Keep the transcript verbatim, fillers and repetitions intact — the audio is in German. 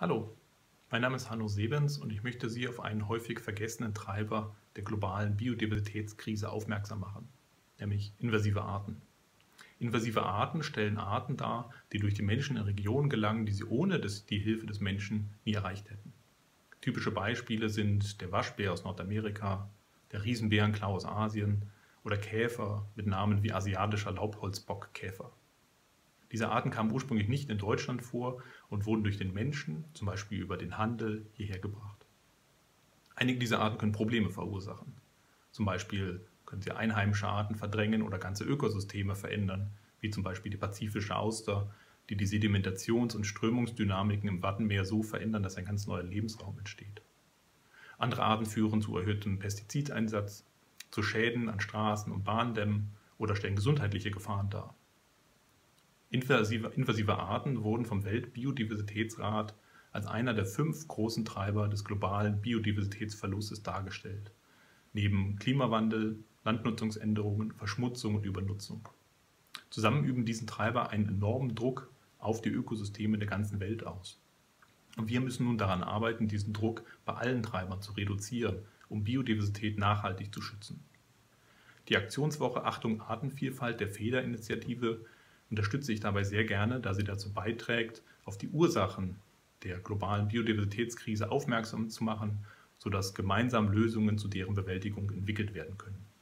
Hallo, mein Name ist Hanno Sebens und ich möchte Sie auf einen häufig vergessenen Treiber der globalen Biodiversitätskrise aufmerksam machen, nämlich invasive Arten. Invasive Arten stellen Arten dar, die durch die Menschen in Regionen gelangen, die sie ohne das, die Hilfe des Menschen nie erreicht hätten. Typische Beispiele sind der Waschbär aus Nordamerika, der Riesenbärenklau aus Asien oder Käfer mit Namen wie asiatischer Laubholzbockkäfer. Diese Arten kamen ursprünglich nicht in Deutschland vor und wurden durch den Menschen, zum Beispiel über den Handel, hierher gebracht. Einige dieser Arten können Probleme verursachen. Zum Beispiel können sie einheimische Arten verdrängen oder ganze Ökosysteme verändern, wie zum Beispiel die pazifische Auster, die die Sedimentations- und Strömungsdynamiken im Wattenmeer so verändern, dass ein ganz neuer Lebensraum entsteht. Andere Arten führen zu erhöhtem Pestizideinsatz, zu Schäden an Straßen und Bahndämmen oder stellen gesundheitliche Gefahren dar. Invasive, invasive Arten wurden vom Weltbiodiversitätsrat als einer der fünf großen Treiber des globalen Biodiversitätsverlustes dargestellt, neben Klimawandel, Landnutzungsänderungen, Verschmutzung und Übernutzung. Zusammen üben diesen Treiber einen enormen Druck auf die Ökosysteme der ganzen Welt aus. Und wir müssen nun daran arbeiten, diesen Druck bei allen Treibern zu reduzieren, um Biodiversität nachhaltig zu schützen. Die Aktionswoche Achtung Artenvielfalt der Feder-Initiative unterstütze ich dabei sehr gerne, da sie dazu beiträgt, auf die Ursachen der globalen Biodiversitätskrise aufmerksam zu machen, sodass gemeinsam Lösungen zu deren Bewältigung entwickelt werden können.